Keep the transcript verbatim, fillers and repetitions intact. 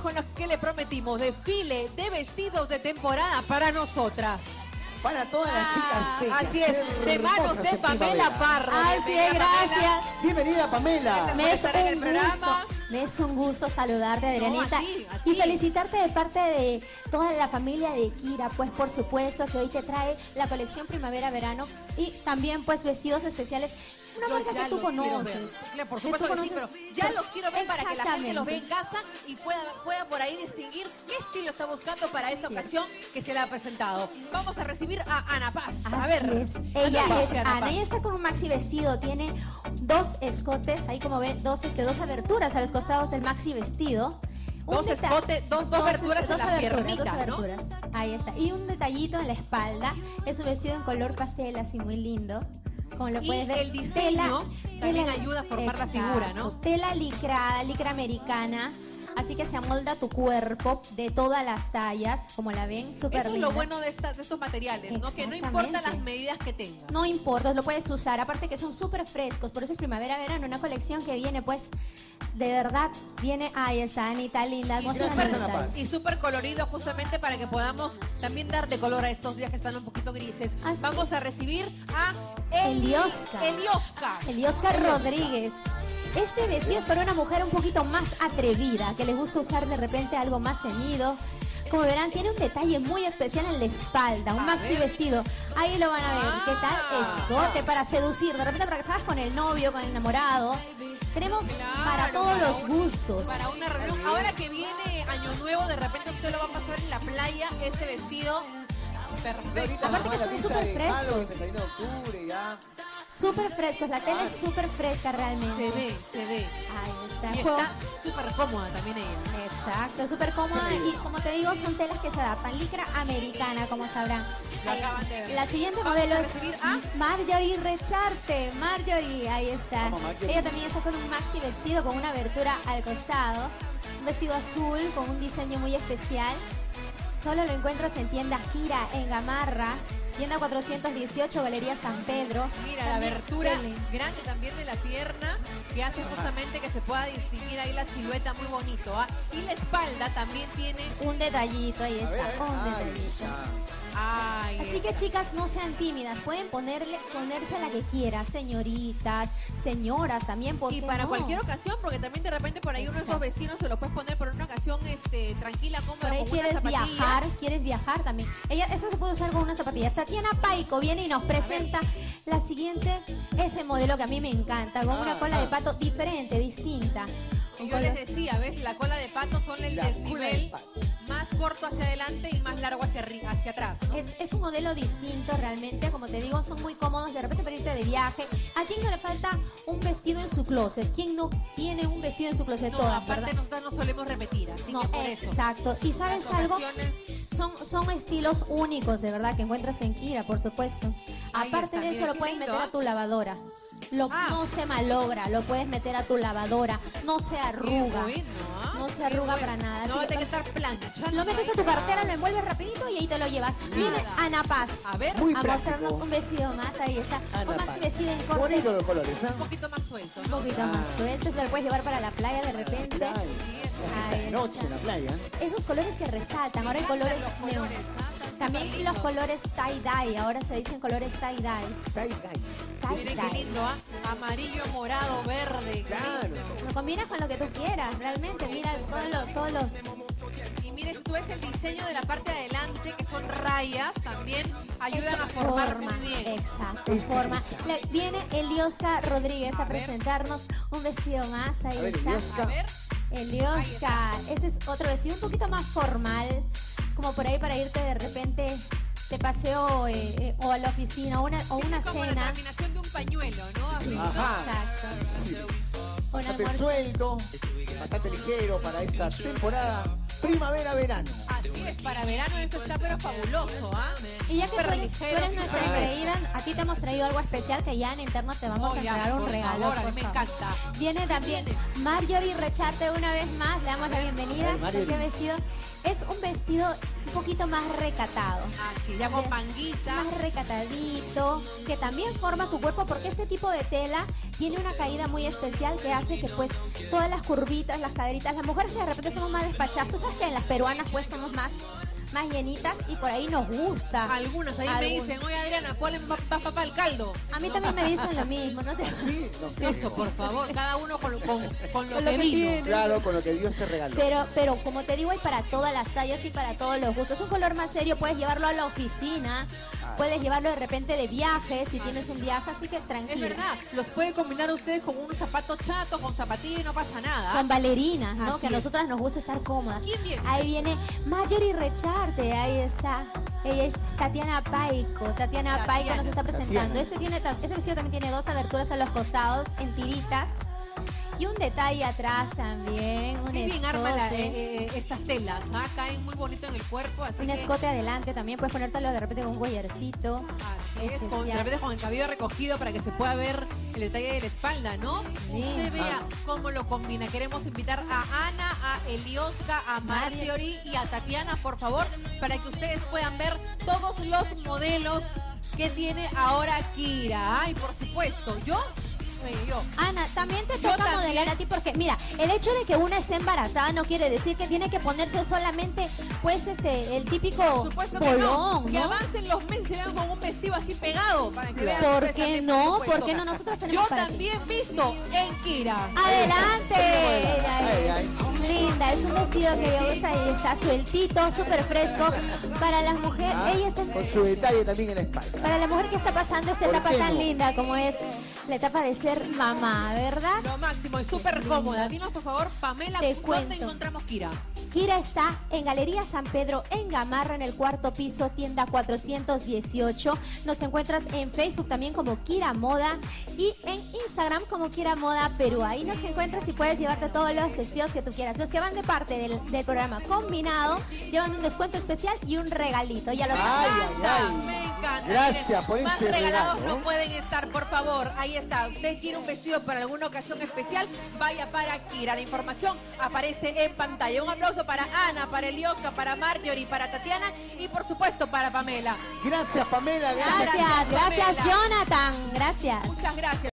con lo que le prometimos. Desfile de vestidos de temporada para nosotras. Para todas las chicas bellas. Así es, de manos de Pamela Parro. Así es, gracias. Bienvenida, Pamela. Me es un gusto, me es un gusto saludarte, Adrianita, No, a ti, a ti. y felicitarte de parte de toda la familia de Kira, pues por supuesto que hoy te trae la colección primavera-verano y también pues vestidos especiales. Una Yo marca ya que tú los quiero conoces. ver. Claro, por que supuesto tú que sí, conoces. pero ya los quiero ver para que la gente los vea en Exactamente. casa y pueda, pueda por ahí distinguir qué estilo está buscando para esta Así es. ocasión que se le ha presentado. Vamos a recibir a Ana Paz. A Así ver. es. Ella Ana es Paz, Ana Ana. Paz. Ella está con un maxi vestido. Tiene dos escotes, ahí como ven, dos, este, dos aberturas a los costados del maxi vestido. Un Dos deta- escotes, dos- dos aberturas en la aberturas, piernita, dos ¿no? aberturas. Ahí está. Y un detallito en la espalda. Es un vestido en color pastel, así muy lindo. Como lo Y puedes ver. el diseño también tela- ayuda a formar la exacto, figura, ¿no? Tela licrada, licra americana. Así que se amolda tu cuerpo de todas las tallas, como la ven, súper Eso es linda. lo bueno de, esta- de estos materiales, ¿no? Que no Exactamente. importa las medidas que tengas. No importa, lo puedes usar. Aparte que son súper frescos. Por eso es primavera-verano, una colección que viene, pues, de verdad, viene... Ay, esa Anita linda. Y muestra gracias, la Ana Anita. Paz. Y súper colorido justamente para que podamos también darle color a estos días que están un poquito grises. Así. Vamos a recibir a Eliosca. Eliosca. Eliosca Rodríguez. Este vestido es para una mujer un poquito más atrevida, que le gusta usar de repente algo más ceñido. Como verán, tiene un detalle muy especial en la espalda, un A maxi ver. vestido. Ahí lo van a ver. ¿Qué tal? Ah. Escote para seducir, de repente para que salgas con el novio, con el enamorado. Tenemos Claro, para todos para los un- gustos. Para una reunión. Ahora que viene Año Nuevo, de repente usted lo va a pasar en la playa, este vestido. Perfecto. Ahorita Aparte nomás que la son visa súper de frescos. Halloween, treinta y uno de octubre, ya. Súper frescos, la tela es súper fresca realmente. Se ve, se ve. Ahí está. Y Juego- está súper cómoda también ella. Exacto, súper cómoda Qué y lindo. como te digo son telas que se adaptan, licra americana como sabrán. Lo Ahí acaban está. de ver. La siguiente Vamos modelo a es recibir a- Marjorie Recharte, Marjorie, ahí está. Vamos, Marjorie. Ella también está con un maxi vestido con una abertura al costado, un vestido azul con un diseño muy especial. Solo lo encuentras en tiendas Kira en Gamarra, tienda cuatrocientos dieciocho, Galería San Pedro. Mira, la También abertura tele. grande también de la pierna que hace justamente que se pueda distinguir ahí la silueta muy bonito. ¿ah? Y la espalda también tiene... Un detallito, ahí A está, ver, a ver. un Ahí detallito. está. Ay, Así que chicas, no sean tímidas, pueden ponerle, ponerse la que quieran, señoritas, señoras también, ¿por y qué para no? cualquier ocasión, porque también de repente por ahí uno de estos Exacto. vestidos se los puedes poner por una ocasión este, tranquila, Por cómoda, ahí con unas quieres zapatillas. viajar, quieres viajar también. Ella, eso se puede usar con una zapatilla. Tatiana Paico viene y nos presenta la siguiente, ese modelo que a mí me encanta, con una Ah, cola de ah. pato diferente, distinta. Y Un yo les color- decía, ¿ves? La cola de pato son el La cola de desnivel pato. más corto hacia adelante y más largo hacia, arri- hacia atrás, ¿no? Es, es un modelo distinto realmente, como te digo, son muy cómodos de repente para irte de viaje. ¿A quién no le falta un vestido en su closet? ¿Quién no tiene un vestido en su closet? No, Todas, aparte ¿verdad? nosotros no solemos repetir, así No, que por eso. exacto. ¿Y sabes Las algo? ocasiones- Son, son estilos únicos, de verdad, que encuentras en Kira, por supuesto. Ahí Aparte está, de eso, mira, lo qué puedes lindo, meter ¿ah? a tu lavadora. Lo, Ah. No se malogra, lo puedes meter a tu lavadora. No se Qué arruga. bueno, ¿ah? No se Qué arruga bueno. para nada. No, Así que- tiene que estar planchando. Lo metes a tu ahí. cartera, lo envuelves rapidito y ahí te lo llevas. Viene Ana Paz A ver, Muy a práctico. mostrarnos un vestido más. Ahí está. Ana un maxi Paz. vestido en corte. Bonito los colores, un ¿ah? poquito más suelto, Un ¿no? poquito Ah. más suelto. Se lo puedes llevar para la playa de repente. Playa. Sí, eso. Ahí Esta noche está. en la playa. Esos colores que resaltan. Ahora hay Me colores encantan los neón. colores, ¿ah? Tan También súper los lindos. colores tie-dye. Ahora se dicen colores tie-dye. Tai, tai. Miren qué Tie-dye. lindo, ¿ah? Amarillo, morado, verde. qué Claro. lindo. Lo combinas con lo que tú quieras, realmente. Mira todos los, todos los... Y mire, tú ves el diseño de la parte de adelante, que son rayas, también ayudan Eso a formarse forma, muy bien. Exacto, Este forma. es- Le- viene Eliosca Rodríguez a A ver. presentarnos un vestido más. Ahí A ver, está. Eliosca. A ver, Eliosca. Ese es otro vestido un poquito más formal, como por ahí para irte de repente de paseo eh, eh, o a la oficina o una, o una como la cena. terminación de un pañuelo, ¿no? Así. Ajá. Exacto. Sí. Un Bastante almuerzo. suelto, bastante ligero para esa temporada primavera-verano. Así es, para verano esto está pero fabuloso, ¿ah? Y ya que tú Súper eres, tú ligero, eres nuestra Ah, engreída, a ti te hemos traído algo especial que ya en interno te vamos Oh, a ya, entregar un por regalo. favor, a mí por me favor. encanta. Viene también Marjorie Recharte una vez más, le damos la bienvenida. Ay, Marjorie. ¿Qué vestido? Es un vestido un poquito más recatado. Así, ya con manguita. Más recatadito, que también forma tu cuerpo, porque este tipo de tela tiene una caída muy especial que hace que pues todas las curvitas, las caderitas, las mujeres que de repente somos más despachadas, tú sabes que en las peruanas pues somos más más llenitas y por ahí nos gusta. Algunas ahí Algun... me dicen, oye Adriana, ponle papá para el caldo. A mí también me dicen lo mismo, ¿no? Te... Sí, no sé. Eso, por favor, cada uno con, con, con lo Con que lo que vino. tiene. Claro, con lo que Dios te regaló. Pero, pero como te digo, hay para todas las tallas y para todos los gustos. Es un color más serio, puedes llevarlo a la oficina, Ah. puedes llevarlo de repente de viaje, si tienes un viaje, así que Es tranquilo. verdad, los puede combinar ustedes con un zapato chato, con zapatillas y no pasa nada. Con bailarinas, ¿no? Así que a es. nosotras nos gusta estar cómodas. ¿Quién viene? Ahí viene Marjorie Recharte, ahí está. Ella es Tatiana Paico. Tatiana, Tatiana. Paico nos está presentando. Tatiana. Este, tiene, este vestido también tiene dos aberturas a los costados en tiritas. Y un detalle atrás también, un Qué bien arma la- escote. eh, eh, estas telas, ¿ah? Caen muy bonito en el cuerpo, así Un que... escote adelante también, puedes ponértelo de repente con un collarcito. Así es, con, especial. de repente con el cabello recogido para que se pueda ver el detalle de la espalda, ¿no? Sí. Usted vea cómo lo combina. Queremos invitar a Ana, a Elioska, a Marjorie y a Tatiana, por favor, para que ustedes puedan ver todos los modelos que tiene ahora Kira. Ay, por supuesto, yo, eh, yo. Ana, también te Yo toca también. modelar a ti porque, mira, el hecho de que una esté embarazada no quiere decir que tiene que ponerse solamente, pues, este, el típico Por supuesto que no, polón, que ¿no? avancen los meses y se vean con un vestido así pegado para que vean. ¿Por ustedes qué también, no? por supuesto. ¿Por qué no? Nosotros tenemos Yo para ti. también visto en Kira. ¡Adelante! Ella Ay, es ay. linda, es un vestido que le gusta y está sueltito, súper fresco. Para las mujeres, Ah, ella está... Con su detalle también en la espalda. Para la mujer que está pasando esta ¿Por etapa qué tan no? linda como es la etapa de ser mamá, ¿verdad? Lo máximo, es súper Linda. cómoda. Dinos, por favor, Pamela, Te ¿dónde cuento. encontramos Kira? Kira está en Galería San Pedro, en Gamarra, en el cuarto piso, tienda cuatrocientos dieciocho. Nos encuentras en Facebook también como Kira Moda y en Instagram como Kira Moda Perú. Ahí nos encuentras y puedes llevarte todos los vestidos que tú quieras. Los que van de parte del, del programa combinado llevan un descuento especial y un regalito. Ya lo Ay, sabes. ay, ay. Me encanta. Gracias Miren, por más ese regalados regalo. no pueden estar, por favor. Ahí está. Usted quiere un vestido para alguna ocasión especial, vaya para Kira. La información aparece en pantalla. Un aplauso para Ana, para Elioska, para Marjorie, para Tatiana y por supuesto para Pamela. Gracias, Pamela. Gracias. Gracias, gracias Pamela. Jonathan. Gracias. Muchas gracias.